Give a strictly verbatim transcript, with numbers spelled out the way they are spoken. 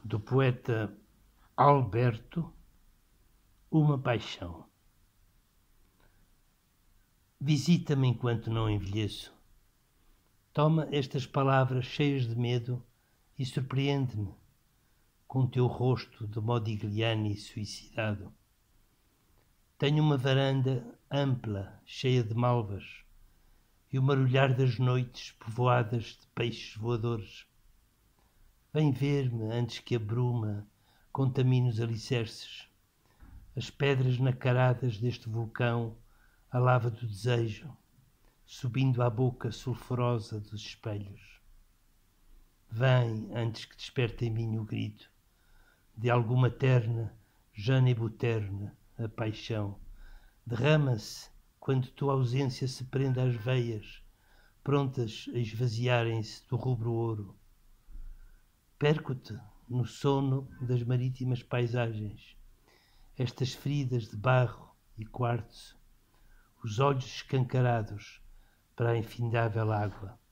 do poeta Alberto, uma paixão. Visita-me enquanto não envelheço. Toma estas palavras cheias de medo e surpreende-me com teu rosto de Modigliani suicidado. Tenho uma varanda ampla, cheia de malvas, e o marulhar das noites povoadas de peixes voadores. Vem ver-me antes que a bruma contamine os alicerces, as pedras nacaradas deste vulcão, a lava do desejo, subindo à boca sulfurosa dos espelhos. Vem antes que desperte em mim o grito de alguma terna, já nebuterna, a paixão. Derrama-se quando tua ausência se prende às veias, prontas a esvaziarem-se do rubro ouro. Perco-te no sono das marítimas paisagens, estas feridas de barro e quartzo, os olhos escancarados para a infindável água.